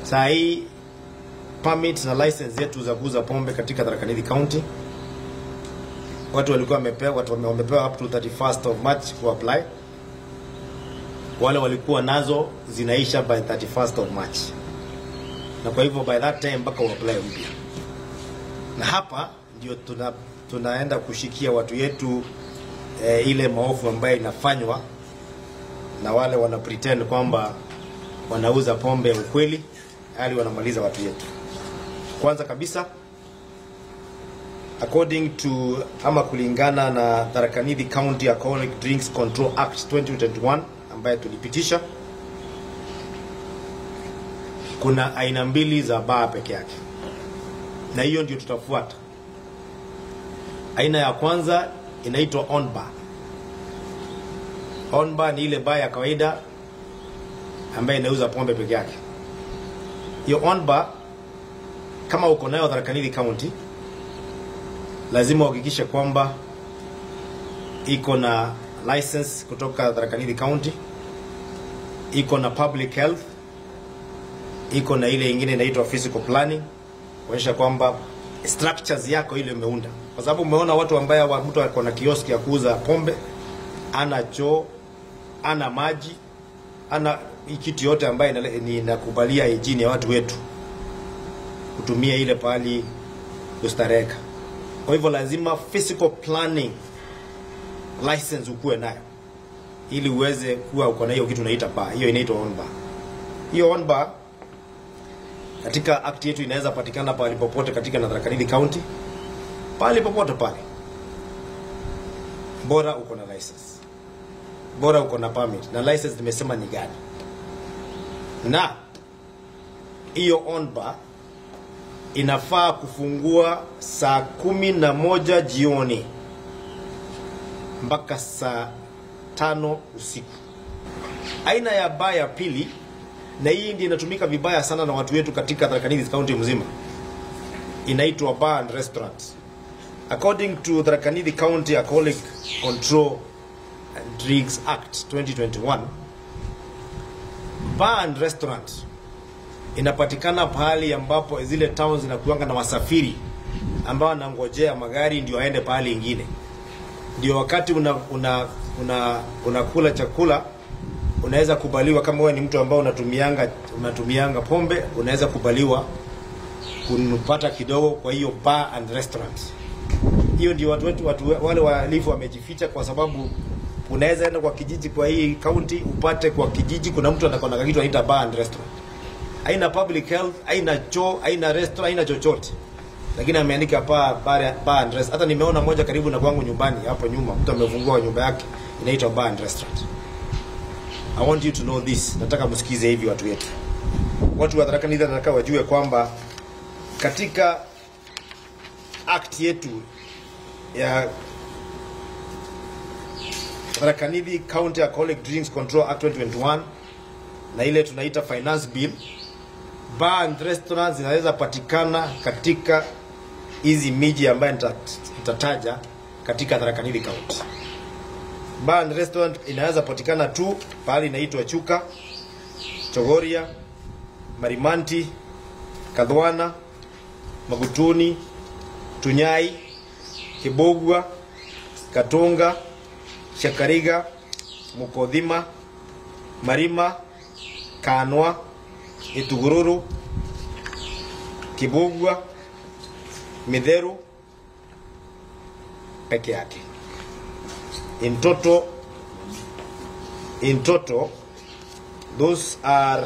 Saa hii permit na license zetu za kuuza pombe katika Tharaka Nithi County, watu walikuwa wamepewa up to 31st of March ku apply. Wale walikuwa nazo zinaisha by 31st of March. Na kwa hivyo by that time mpaka apply mpya. Na hapa ndio tunaenda kushikia watu yetu ile maofu ambayo inafanywa na wale wana pretend kwamba wanauza pombe ukweli, hali wanamaliza watu yetu. Kwanza kabisa, according to ama kulingana na Tharaka Nithi County Alcoholic Drinks Control Act 2021 ambaye tulipitisha, kuna aina mbili za bar peke yake. Na hiyo ndio tutafuata. Aina ya kwanza inaitwa on bar. On bar ni ile bar ya kawaida ambaye inauza pombe peke yake. Hiyo on bar kama uko nayo Tharaka Nithi County, lazima uhakikishe kwamba iko na license kutoka Tharaka Nithi County, iko na public health, iko na ile nyingine inaitwa physical planning, kuonyesha kwamba structures yako ile umeunda. Kwa sababu umeona watu ambao mtu ako na kioski ya kuuza pombe, ana choo, ana maji, ana kitu yote ambaye inakubalia hygiene ya watu wetu kutumia ile pali kustareka. Kwa hivyo lazima physical planning license ukue nayo ili uweze kuwa uko na hiyo kitu unaita bar. Hiyo inaitwa on bar. Hiyo on bar katika act yetu inaweza patikana pale popote katika Tharaka Nithi County, pale popote pale, bora uko na license, bora uko na permit. Na license nimesema ni gani? Na hiyo on bar inafaa kufungua saa 11 jioni mpaka saa 5 usiku. Aina ya bar ya pili, na hii ndiyo inatumika vibaya sana na watu wetu katika Tharaka Nithi County mzima, inaitwa bar and restaurant. According to Tharaka Nithi County Alcoholic Control and Drinks Act 2021, bar and restaurant inapatikana pahali ambapo zile towns zinakuanga na wasafiri ambao wanangojea magari ndio aende pahali nyingine. Ndio wakati unakula chakula, unaweza kubaliwa kama wewe ni mtu ambao unatumianga pombe, unaweza kubaliwa kunupata kidogo kwa hiyo bar and restaurant. Hiyo ndio watu wale walifu wamejificha, kwa sababu unaweza enda kwa kijiji kwa hii county upate kwa kijiji kuna mtu anakuwa na kitu anaita bar and restaurant. Haina public health, haina choo, haina restaurant, haina chochote. Lakini ameandika bar and restaurant. Hata nimeona moja karibu na kwangu nyumbani hapo nyuma, mtu amefungua nyumba yake inaitwa bar and restaurant. I want you to know this. Nataka msikize hivi watu wetu. Watu wa Tharaka Nithi nataka wajue kwamba katika act yetu ya Tharaka Nithi County Alcoholic Drinks Control Act 2021 na ile tunaita finance bill, bar and restaurants zinaweza patikana katika hizi miji ambayo nitataja katika Tharaka Nithi County. Bar and restaurant inaweza patikana tu pahali inaitwa Chuka, Chogoria, Marimanti, Kadhwana, Magutuni, Tunyai, Kibogwa, Katonga, Shakariga, Mukodhima, Marima, Kanwa, Itugururu, Kibogwa, Midheru peke yake. In total, those are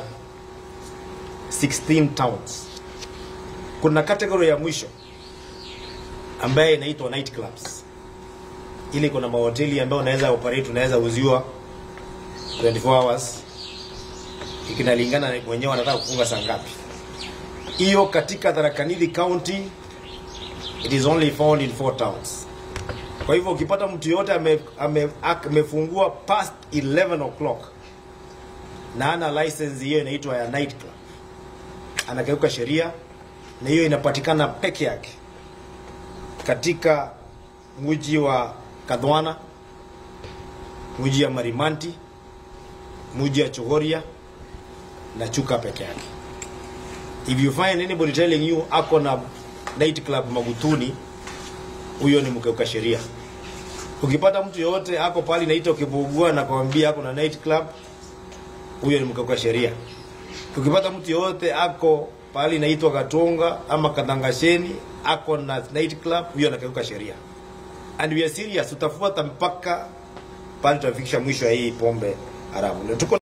16 towns. Kuna category ya mwisho ambaye inaitwa night clubs. Ili kuna mahoteli ambayo unaweza operate, unaweza uziwa 24 hours. Ikinalingana na mwenyewe anataka kufunga saa ngapi. Hiyo katika Tharaka Nithi County, it is only found in 4 towns. Kwa hivyo ukipata mtu yote amefungua past 11 o'clock na ana license, hiyo inaitwa ya night club, anakeuka sheria. Na hiyo inapatikana peke yake katika mji wa Kadhwana, mji ya Marimanti, mji ya Chogoria na Chuka peke yake. If you find anybody telling you ako na night club Magutuni, huyo ni mkeuka sheria. Ukipata mtu yote ako pali naitwa Kibugua na kwambia ako na night club, huyo ni mkeuka sheria. Ukipata mtu yote ako pali naitwa Katonga ama Kadangasheni ako na night club, huyo anakeuka sheria. And we are serious, tutafuata mpaka pale tutafikisha mwisho ya hii pombe haramu.